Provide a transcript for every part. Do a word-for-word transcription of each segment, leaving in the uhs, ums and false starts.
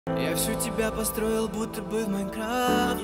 Я всю тебя построил, будто бы в Майнкрафт.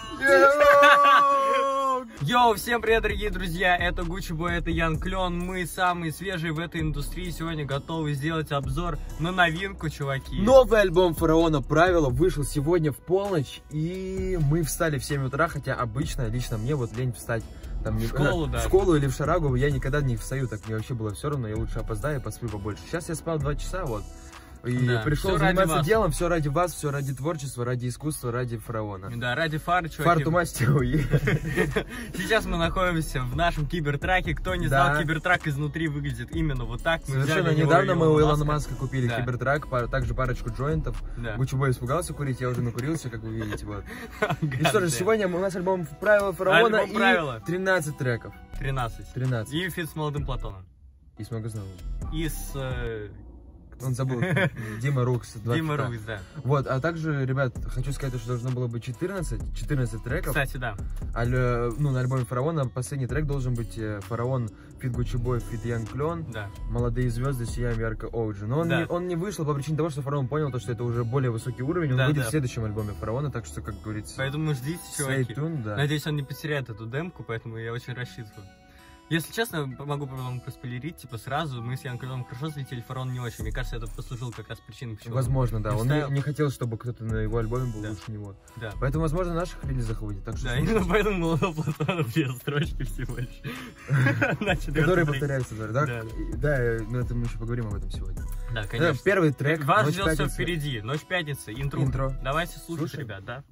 Йоу, всем привет, дорогие друзья, это Gucci Boy, это Ян Клен. Мы самые свежие в этой индустрии. Сегодня готовы сделать обзор на новинку, чуваки. Новый альбом Фараона «Правила» вышел сегодня в полночь. И мы встали в семь утра, хотя обычно, лично мне вот лень встать там, в школу, в да. школу или в шарагу. Я никогда не встаю, так мне вообще было все равно. Я лучше опоздаю и посплю побольше. Сейчас я спал два часа, вот. И да, пришел заниматься делом, все ради вас, все ради творчества, ради искусства, ради Фараона. Да, ради фар, чуваки. Фарту мастеру. Сейчас мы находимся в нашем кибертраке. Кто не знал, да. Кибертрак изнутри выглядит именно вот так. Мы Совершенно недавно мы у Илона Маска купили да. кибертрак, пар, также парочку джойнтов. Да. Gucci Boy испугался курить, я уже накурился, как вы видите. Вот. И что же, сегодня у нас альбом «Правила Фараона» и правила. тринадцать треков. тринадцать. тринадцать. И фит с молодым Платоном. И с Магазновым. И с... Э... Он забыл. Дима Рукс. Дима Рукс, да. Вот, а также, ребят, хочу сказать, что должно было быть четырнадцать, четырнадцать треков. Кстати, да. Аль, ну, на альбоме Фараона последний трек должен быть Фараон, фит Gucci Boy, фит Ян Клен. Да. Молодые звезды, сияем ярко Оуджи. Но он, да. не, он не вышел по причине того, что Фараон понял, что это уже более высокий уровень. Он да, выйдет да. в следующем альбоме Фараона, так что, как говорится... Поэтому ждите, чуваки. Tuned, да. Надеюсь, он не потеряет эту демку, поэтому я очень рассчитываю. Если честно, могу вам проспойлерить, типа сразу, мы с Ян Кленом хорошо взлетели, Фараон не очень. Мне кажется, это послужило как раз причиной, почему. Возможно, да. Он не, не хотел, чтобы кто-то на его альбоме был да. лучше него. Да. Поэтому, возможно, на наших релизах выйдет. Так что да, именно поэтому молодого Платона две строчки всего лишь. Которые повторяются, да? Да, но это мы еще поговорим об этом сегодня. Да, конечно. Первый трек. Вас ждет все впереди. Ночь пятницы, интро. Давайте слушать, ребят, да?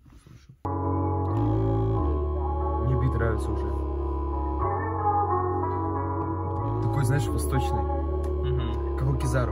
Мне бит нравится уже. Такой, знаешь, восточный, угу. как у Кизару.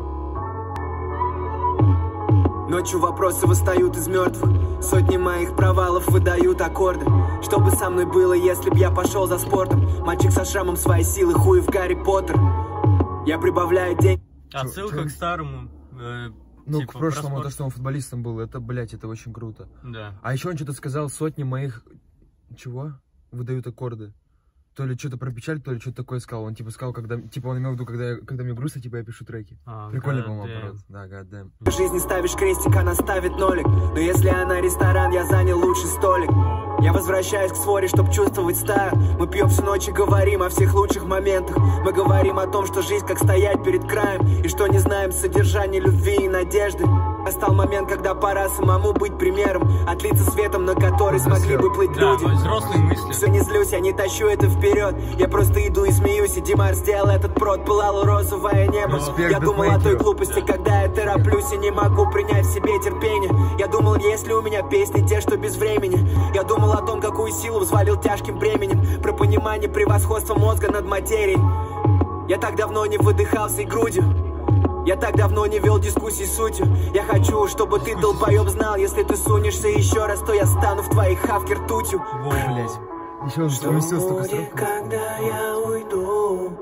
Ночью вопросы восстают из мертвых. Сотни моих провалов выдают аккорды. Что бы со мной было, если б я пошел за спортом? Мальчик со шрамом своей силы, хуй в Гарри Поттер. Я прибавляю день. Отсылка к старому. Э, ну, типа, к прошлому, то, что он футболистом был, это, блядь, это очень круто. Да. А еще он что-то сказал, сотни моих... Чего? Выдают аккорды. То ли что-то про печаль, то ли что-то такое сказал. Он типа сказал, когда, типа он имел в виду, когда, когда мне грустно, типа я пишу треки. А, прикольно, по-моему, аппарат. Да, гаддэм. В жизни ставишь крестик, она ставит нолик. Но если она ресторан, я занял лучший столик. Я возвращаюсь к своре, чтоб чувствовать стаю. Мы пьем всю ночь и говорим о всех лучших моментах. Мы говорим о том, что жизнь как стоять перед краем. И что не знаем содержания любви и надежды. Настал момент, когда пора самому быть примером. Отлиться светом, на который смогли бы плыть да, люди. Взрослые мысли. Все не злюсь, я не тащу это вперед. Я просто иду и смеюсь, и Димар сделал этот прод. Пылало розовое небо. Респект, я думал о той глупости, когда я тороплюсь и не могу принять в себе терпение. Я думал, есть ли у меня песни те, что без времени. Я думал о том, какую силу взвалил тяжким бременем. Про понимание превосходства мозга над материей. Я так давно не выдыхал всей грудью. Я так давно не вел дискуссий сутью. Я хочу, чтобы ты, долбоеб, знал. Если ты сунешься еще раз, то я стану в твоей хавке ртутью. Блять. Еще он что вместил столько будет, строк. когда я уйду?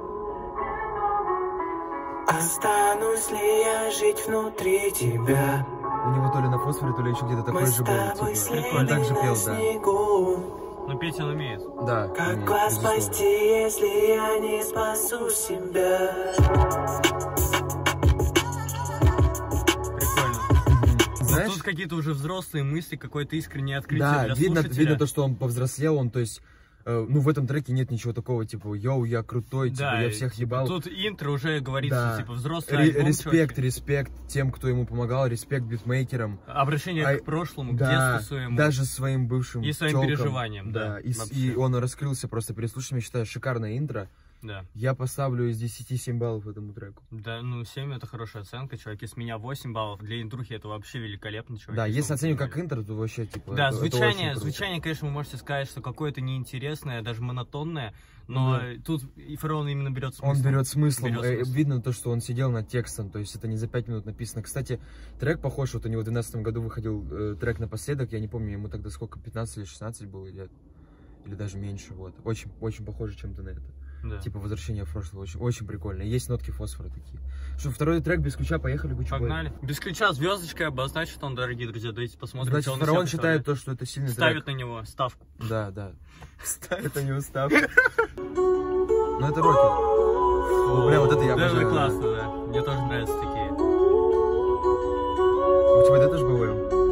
Останусь ли я жить внутри тебя? У него то ли на фосфоре, то ли еще где-то такой же был. Типа. Он также пел, да. Ну, петь он умеет. Да. Как умеет, вас безусловно. спасти, если я не спасу себя? Знаешь? Тут какие-то уже взрослые мысли, какое-то искреннее открытие да, для видно, слушателя. видно то, что он повзрослел, он, то есть, э, ну, в этом треке нет ничего такого, типа, йоу, я крутой, да, типа, я всех ебал. Тут интро уже говорится, да. типа, взрослый Ре альбом, Респект, чуваки. респект тем, кто ему помогал, респект битмейкерам. Обращение а, к прошлому, да, к детству своему. Даже своим бывшим и своим тёлкам. переживаниям, да. да. И, и он раскрылся просто перед слушателями, я считаю, шикарное интро. Да. Я поставлю из десяти семь баллов этому треку. Да, ну семь это хорошая оценка, чуваки. С меня восемь баллов. Для интрухи это вообще великолепно, чуваки. Да, если оценивать как интро, то вообще типа. Да, это, звучание, это звучание, конечно, вы можете сказать, что какое-то неинтересное, даже монотонное, но да. тут и Фараон именно берет смысл. Он берет смыслом. Берет смысл. Видно то, что он сидел над текстом, то есть это не за пять минут написано. Кстати, трек похож, вот у него в двенадцатом году выходил э, трек «Напоследок», я не помню, ему тогда сколько, пятнадцать или шестнадцать было лет, или даже меньше, вот. Очень, очень похоже чем-то на это. Да. Типа возвращение в прошлое, очень, очень прикольно. Есть нотки фосфора такие. Что, второй трек без ключа, поехали, Gucci Boy. Погнали. Без ключа звездочкой обозначит он, дорогие друзья. Давайте посмотрим. Значит, что Фараон он считает то, что это сильный Ставит трек. на него ставку. Да, да. Ставит на него ставку. Ну это роки. Бля, вот это я обожаю. Это классно, да. Мне тоже нравятся такие. Gucci Boy, это же БВМ.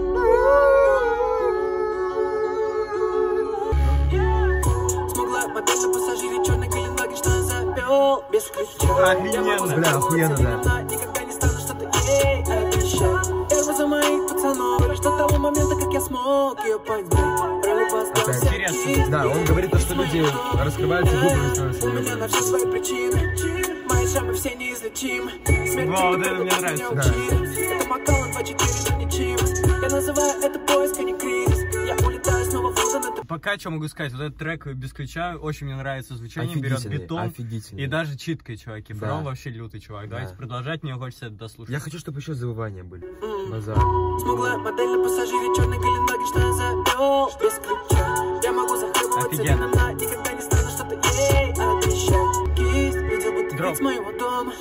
Бля, охуенно, да. Никогда не стану что-то ей обещать. Первый за моих пацанов, лишь до того момента, как я смог ее понять. Это интересно. Да, он говорит то, что люди раскрываются, глубже становятся. У меня на все свои причины. Мои шрамы все неизлечимы. Вау, да, мне нравится. Да. Это Макалан два четыре ничего. Я называю это поиск, а не кризис. Я улетаю снова в Лондон. Это... Пока что могу сказать, вот этот трек без ключа очень мне нравится звучание, берет бетон. И даже читкой, чуваки. Да. Фараон вообще лютый чувак. Да. Давайте продолжать, мне хочется это дослушать. Я хочу, чтобы еще завывания были. Базар. Смуглая модель на пассажире, черный Гелендваген, что я завел без ключа. Я могу захлебываться, офигенно. она никогда не стану что-то ей обещать. Кисть, видел бы ты вид с моего дома.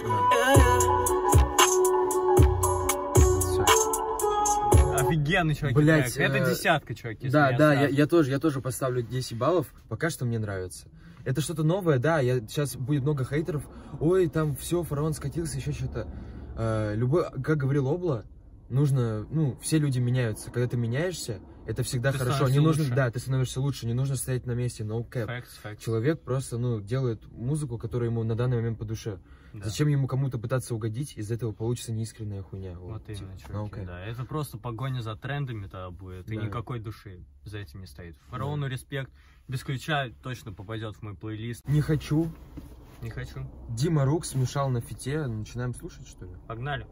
Офигенный, чуваки, Блять, трек. Это э... десятка, чуваки. Да, да, я, я тоже, я тоже поставлю десять баллов. Пока что мне нравится. Это что-то новое, да, я, сейчас будет много хейтеров. Ой, там все, Фараон скатился, еще что-то. Э, любой, как говорил Обла, нужно, ну, все люди меняются. Когда ты меняешься, это всегда ты хорошо. Не нужно, лучше. да, ты становишься лучше, не нужно стоять на месте, no cap. Facts, facts. Человек просто, ну, делает музыку, которая ему на данный момент по душе. Да. Зачем ему кому-то пытаться угодить, из этого получится неискренняя хуйня. Вот, вот именно, типа, чуваки, no, да. Это просто погоня за трендами тогда будет, да. И никакой души за этим не стоит. Фараону да. Респект. Без ключа точно попадет в мой плейлист. Не хочу. Не хочу. Дима Рук смешал на фите. Начинаем слушать, что ли? Погнали.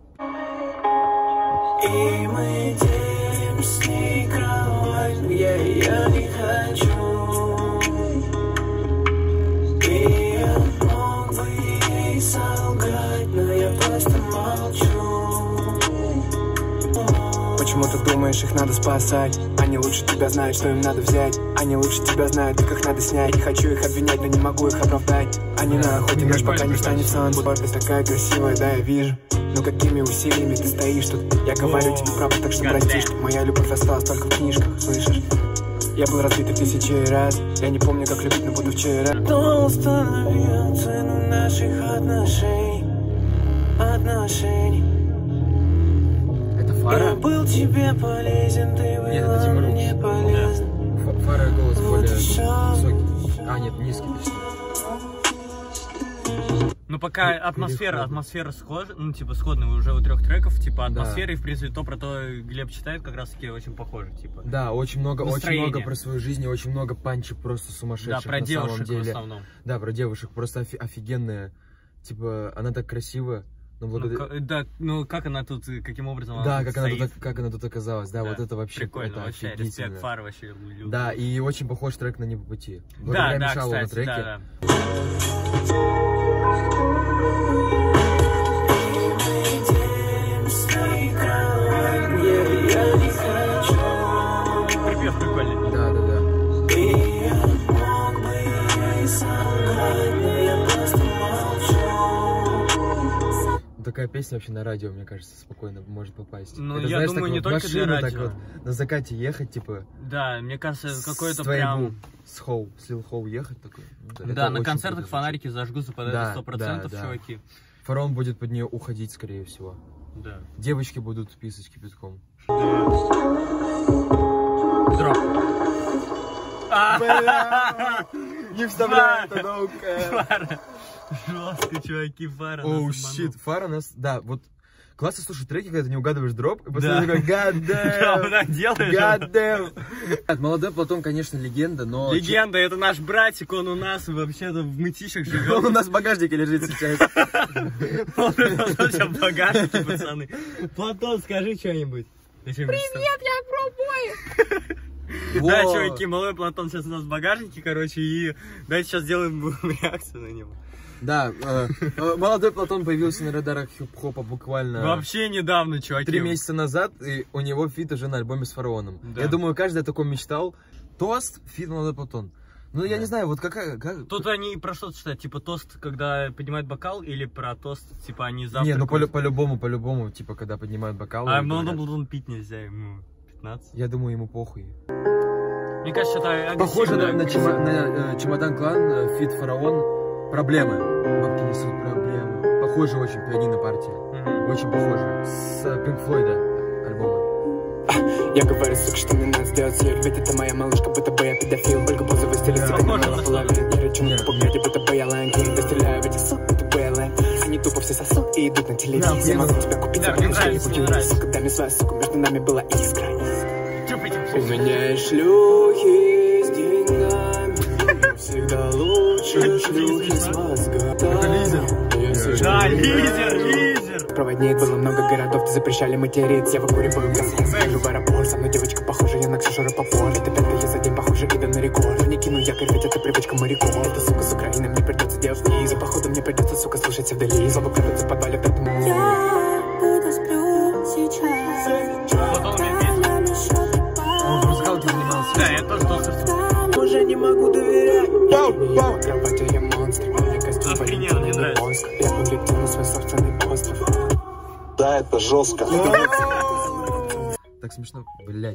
И мы делим с ней кровать, где я не хочу. И я мог бы ей солгать, но я просто молчу. Почему ты думаешь, их надо спасать? Они лучше тебя знают, что им надо взять. Они лучше тебя знают, как их надо снять. Не хочу их обвинять, но не могу их оправдать. Они на охоте ночь, пока не встанет солнце. Ты такая красивая, да, я вижу. Но какими усилиями ты стоишь тут? Я говорю тебе правду, так что прости, что моя любовь осталась только в книжках, слышишь? Я был разбит тысячи раз. Я не помню, как любить, но буду вчера. Кто установил цену наших отношений? Отношений. Это Фара? Я был тебе полезен, ты был мне полезен. Фара голос более высокий. А, нет, низкий. Ну, пока атмосфера, атмосфера схожа, ну, типа, сходная уже у трех треков, типа, атмосфера, да. И, в принципе, то, про то Глеб читает, как раз-таки очень похоже, типа. Да, очень много, настроение. Очень много про свою жизнь, очень много панчи просто сумасшедших, да, про на девушек самом деле. В основном. Да, про девушек, просто офи офигенная, типа, она так красива. Но благодаря... ну, да, ну, как она тут, каким образом она Да, тут как, она стоит. тут, как она тут оказалась, да, да. Вот это вообще прикольно, это вообще, респект, Фара вообще люблю. Да, и очень похож трек на «Не по пути». Да, да, кстати, на треке. да, да. Припев прикольный. Да, да, да. Такая песня вообще на радио, мне кажется, спокойно может попасть. Ну, это, я знаешь, думаю, так не вот только машину, для так радио. Вот на закате ехать, типа. Да, мне кажется, какой-то прям... прям... С Хоу, с Лил Хоу ехать такой. Да, да на концертах фонарики зажгутся под это сто процентов, да, да. Чуваки. Фараон будет под нее уходить, скорее всего. Да. Девочки будут писать кипятком. Дроп. Не вставляй это, наука. Жестко, чуваки, Фара. Оу, щит, Фара нас... Да, вот классно слушать треки, когда ты не угадываешь дроп, и после да. такой God damn, да, делаешь. God damn. Молодой Платон, конечно, легенда, но... Легенда, это наш братик, он у нас вообще-то в мытищах живет. Он у нас в багажнике лежит сейчас. Он сейчас в багажнике, пацаны. Платон, скажи что-нибудь. Привет, я пробую. Да, чуваки, малой Платон сейчас у нас в багажнике, короче, и давайте сейчас сделаем реакцию на него. Да, э, э, молодой Платон появился на радарах хип-хопа буквально... Вообще недавно, чуваки. Три месяца назад, и у него фит уже на альбоме с Фараоном. Да. Я думаю, каждый о таком мечтал. Тост, фит, молодой Платон. Ну, да. Я не знаю, вот какая... Как... Тут они про что читают? Типа тост, когда поднимают бокал, или про тост, типа они завтракают? Не, ну по-любому, по по-любому, типа, когда поднимают бокал. А молодой Платон пить нельзя, ему пятнадцать. Я думаю, ему похуй. Мне кажется, это похоже на, на, чема, на э, Чемодан Клан, фит Фараон. Проблемы. Бабки несут проблемы. Похоже очень, пианино партия. Mm-hmm. Очень похоже. С Pink Floyd альбома. Я говорю, сука, что мне надо сделать слив. Ведь это моя малышка, будто бы я педофил. Только позову стилистика, не мало половины. Я речу на попугаде, будто бы я лайн. Когда стреляю в этих сук, будто бы я лайн. Они тупо все все сосут и идут на телевизор. Могу тебя купить, да, мне нравится, мне нравится. Когда мы свою суку, между нами была искра. У меня есть шлюхи с деньгами, всегда лучше шлюхи с мозгами. Да, лидер, лидер. Проводник, было много городов, ты запрещали материться. Я выкуриваю газ, я захожу в аэропорт. Со мной девочка похожа, я на Ксюшу Рапопорт. Это пятая за день, похоже, иду на рекорд. Не кину якорь, ведь это привычка моряков. Это, сука, с Украины, мне придется делать вниз. За походу мне придется, сука, слушать вдали. Слова крадутся в подвале, поэтому... Я буду сплю сейчас. Вот он мне пишет. Он в музыкалке занимался. Да, я тоже тоже. Уже не могу доверять. Я в кровати, я монстр. Я костюм, Охрененно, мне нравится. я улетел на свой собственный остров. Да, это жестко. Так смешно, блядь.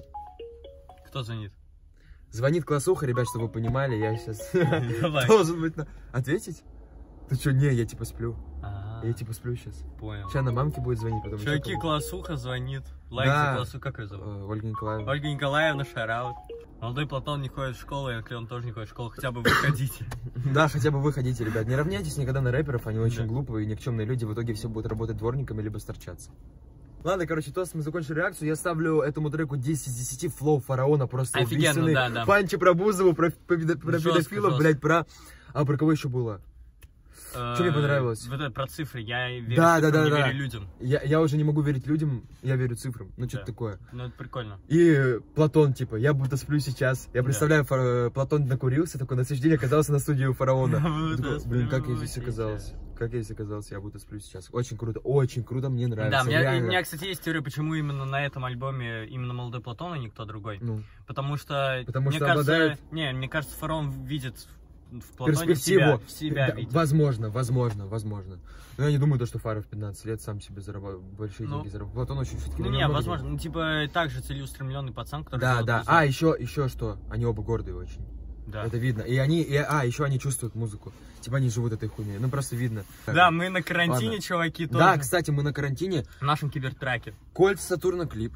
Кто звонит? Звонит классуха, ребят, чтобы вы понимали, я сейчас Давай. должен быть на... Ответить? Ты что, не, я типа сплю. А, Я типа сплю сейчас. понял. Сейчас на мамке будет звонить, потом... еще Чуваки, кому. классуха звонит. Лайк Да. за классу, как ее зовут? Э, Ольга Николаевна. Ольга Николаевна, шараут. Молодой Платон не ходит в школу, и Клеон тоже не ходит в школу, хотя бы выходите. Да, хотя бы выходите, ребят. Не равняйтесь никогда на рэперов, они очень Да. глупые и никчемные люди. В итоге все будут работать дворниками, либо сторчаться. Ладно, короче, тост, мы закончили реакцию. Я ставлю этому треку десять из десяти. Флоу Фараона просто Офигенно, убийственный. да, да. Панчи про Бузову, про, про, педо- про Жестко, педофилов, жестко. блядь, про... А про кого еще было? Что мне понравилось? Вот это про цифры. Я верю Да, да, цифрам, да, не да. верю людям. Я, я уже не могу верить людям, я верю цифрам. Ну, что-то Да. такое. Ну, это прикольно. И Платон, типа, я будто сплю сейчас. Я представляю, фара- Платон накурился, такой на следующий день оказался на студии у Фараона. Я Я будто такой, блин, как я сплю здесь оказался? Как я здесь оказался? Я будто сплю сейчас. Очень круто, очень круто, мне нравится. Да, у меня, реально. у меня, кстати, есть теория, почему именно на этом альбоме именно Молодой Платон, а никто другой. Ну, Потому что, Потому мне что кажется, обладает- не, мне кажется, Фараон видит в Платоне перспективу. себя, себя Да, видит. возможно, возможно, возможно. Но я не думаю, то, что Фара в пятнадцать лет сам себе зарабатывает большие Ну. деньги зарабатывает. Платон очень все-таки... Ну не, возможно, ну типа также целеустремленный пацан, который... Да, делает да. музыку. А, еще, еще что? Они оба гордые очень. Да. Это видно. И они, и, а, еще они чувствуют музыку. Типа они живут этой хуйней. Ну просто видно. Да, мы на карантине, Ладно. чуваки, тоже. Да, кстати, мы на карантине. В нашем кибертраке. Кольт Сатурна клип.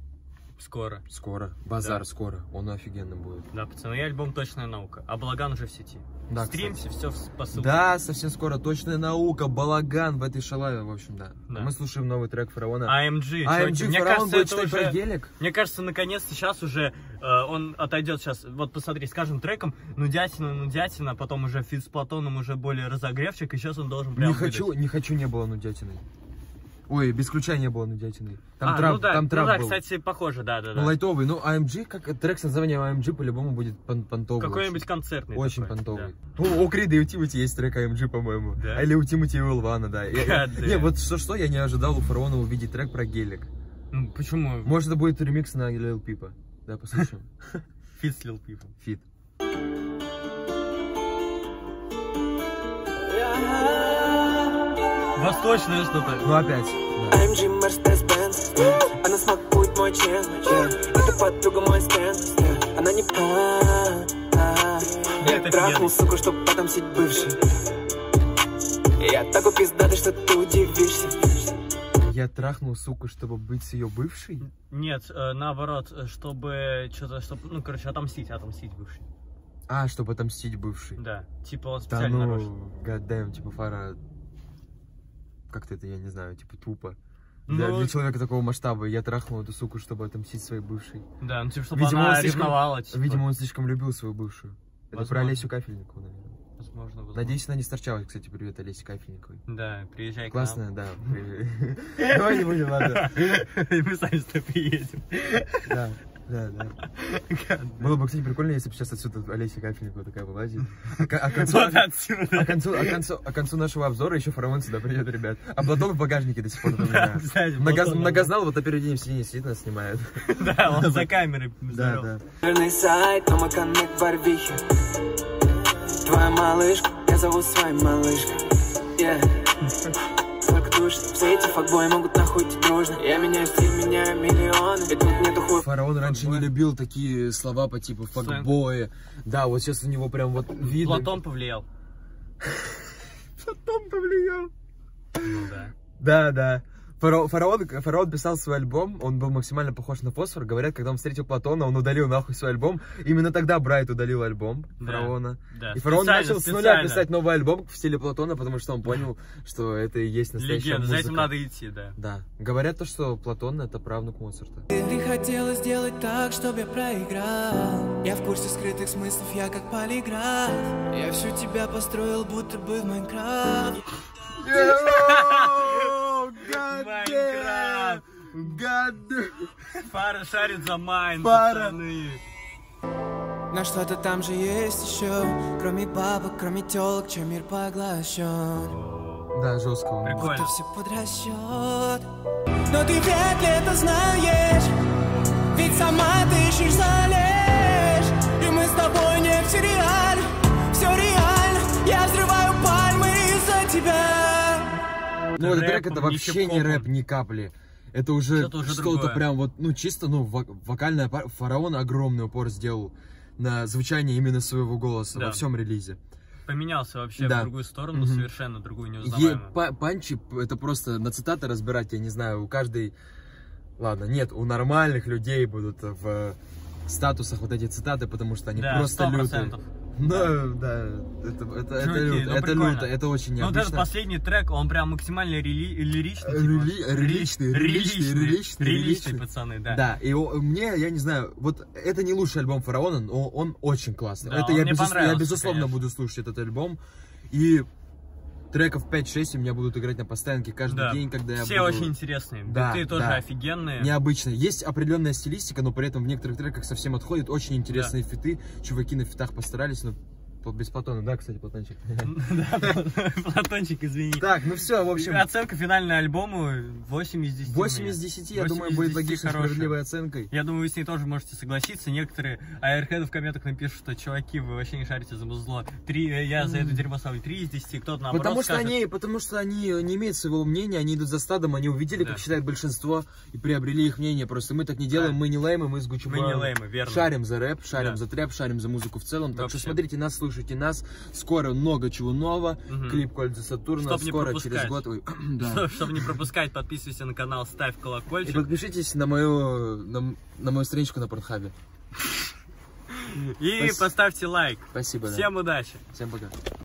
Скоро. Скоро. Базар Да. скоро. Он офигенный будет. Да, пацаны, и альбом «Точная наука». А Балаган уже в сети. Да, Стримся, все по ссылке. Да, совсем скоро. Точная наука, балаган в этой шалаве, в общем, да. Да. Мы слушаем новый трек Фараона. АМГ, АМГ чуваки, мне Фараон кажется, будет это читать про уже... гелик. Мне кажется, наконец-то сейчас уже э, он отойдет сейчас. Вот посмотри, с каждым треком нудятина, нудятина, а потом уже фит с Платоном уже более разогревчик, и сейчас он должен прям Не хочу, выдать. не хочу, не было нудятины. Ой, без ключа не было нудятины. Там а, трап, ну да, там ну трап да, был. кстати, похоже, да, да, да. Ну, лайтовый. Ну, АМГ, как трек с названием АМГ по-любому будет пон понтовый. Какой-нибудь очень. концертный. Очень такой, понтовый. Ну, у Крида и у Тимати есть трек АМГ, по-моему. Да? Или у Тимати и у Элвана, да. И- God Не, damn. вот что-что я не ожидал у Фараона увидеть трек про гелик. Да. Ну, почему? Может, это будет ремикс на Лил Пипа. Да, послушаем. Фит с Lil Peep. Фит. Восточное что-то. Ну, опять. Да. АМГ Mercedes-Benz, она смакует мой член, yeah. Это подруга мой стенд, yeah. Она не... А, а. Я Это трахнул, офигенно. сука, чтоб отомстить бывший. Я такой пиздатый, что ты удивишься. Я трахнул суку, чтобы быть с ее бывшей? Нет, э, наоборот, э, чтобы что-то, чтобы, ну, короче, отомстить, отомстить бывший. А, чтобы отомстить бывшей. Да, типа он Да специально ну, нарочно. гаддаем, типа Фара... Как-то это, я не знаю, типа тупо. Ну, Для, для человека такого масштаба я трахнул эту суку, чтобы отомстить своей бывшей. Да, ну типа, чтобы Видимо, она он слишком- ревновала, типа. Видимо, он слишком любил свою бывшую. Это Возможно. про Олесю Кафельникову, наверное. Возможно, возможно. Надеюсь, она не сторчалась, кстати, привет Олесе Кафельниковой. Да, приезжай к Классная, да. Давай не будем, ладно. нам. И мы сами сюда приедем. Да, да, да. Было бы, кстати, прикольно, если бы сейчас отсюда Олеся Кафельникова такая вылазит. А к- а к концу- Вот отсюда. А к концу, а к концу, а к концу нашего обзора еще Фараон сюда придет, ребят. А Платон в багажнике до сих пор. там, Да, да. кстати, Многоз- Платон, Многознал, вот на первый день в сиденье сидит, нас снимает. Да, он за камерой. Да, здоров. да. Верный сайт, но мой коннект в Барвихе. Твоя малышка, я зову своей малышкой. Yeah. Сколько душ, все эти факбои могут нахуй идти дружно. Я меняю стиль, меняю миллионы, и тут нету хуй. Фараон раньше не любил такие слова по типу факбои. Да, вот сейчас у него прям вот видно. Платон повлиял. Платон повлиял. Ну да. Да, да. Фараон, фараон, фараон писал свой альбом, он был максимально похож на Фосфор. Говорят, когда он встретил Платона, он удалил нахуй свой альбом. Именно тогда Брайт удалил альбом Да, Фараона. да, И Фараон начал с нуля специально. писать новый альбом в стиле Платона, потому что он понял, что это и есть настоящая Легенда, музыка. за этим надо идти, да. Да. Говорят то, что Платон — это правнук Моцарта. Ты хотела сделать так, чтобы я проиграл. Я в курсе скрытых смыслов, я как полиграф. Я всю тебя построил, будто бы в Майнкрафт. Майнкрафт! Фара шарит за майн, Фара. пацаны. Но что-то там же есть еще. Кроме бабок, кроме телок, чем мир поглощен. Да, жестко. он. Прикольно. Это все под расчет. Но ты вряд ли это знаешь. Ведь сама ты ищешь, залезь. И мы с тобой не в сериале. Все реально. Я взрываю пальмы из-за тебя. Ну, этот Рэп, трек — это не вообще не хип-хопом. рэп, ни капли. Это уже Что-то уже что-то другое. прям вот, ну, чисто, ну, вок- вокальная пар... Фараон огромный упор сделал на звучание именно своего голоса Да. во всем релизе. Поменялся вообще Да. в другую сторону, Мгм. совершенно другую, Е- неузнаваемую. па- панчи, это просто на цитаты разбирать, я не знаю, у каждой... Ладно, нет, у нормальных людей будут в статусах вот эти цитаты, потому что они Да, просто сто лютые. процентов. Ну, да, это, это, это, Чуваки, люто, ну, это прикольно. люто, это очень Ну, вот этот необычно. последний трек, он прям максимально рели- лиричный. типа. Рели- реличный, реличный, Реличный, реличный, реличный, реличный. пацаны, да. Да, и о- мне, я не знаю, вот это не лучший альбом Фараона, но он очень классный. Да, это он я, мне безус- я понравился, безусловно конечно. буду слушать этот альбом. И треков пять-шесть у меня будут играть на постоянке каждый Да. день, когда я Все буду... очень интересные. Да, Биты тоже да. офигенные. Необычно. Есть определенная стилистика, но при этом в некоторых треках совсем отходит. Очень интересные фиты. Чуваки на фитах постарались, но по- без Платона. Да, кстати, Платончик. Да, Платончик, извини. Так, ну все, в общем, Оценка финальной альбому восемь из десяти. восемь у из меня. десяти, я восемь думаю, из будет десяти логично хорошая. справедливой оценкой. Я думаю, вы с ней тоже можете согласиться. Некоторые аэрхеды в комментах напишут, что чуваки, вы вообще не шарите за музло. Три, э, я за это дерьмо ставлю три из десяти, кто-то наоборот Потому что, скажет. они, потому что они не имеют своего мнения, они идут за стадом, они увидели, Да. как считает большинство, и приобрели их мнение. Просто мы так не делаем, Да. мы не леймы, мы с Гуччи Мы не Браун леймы, верно. шарим за рэп, шарим Да. за трэп, шарим за музыку в целом. Так Вообще. что смотрите нас, слушайте нас. Скоро много чего нового. Мгм. Клип Кольца Сатурна. Чтоб не Скоро, пропускать. через год. Ой, да. Чтобы не пропускать, подписывайся на канал, ставь И колокольчик. подпишитесь на мою, на, на мою страничку на Порнхабе. И Спасибо. поставьте лайк. Спасибо. да. Всем удачи! Всем пока.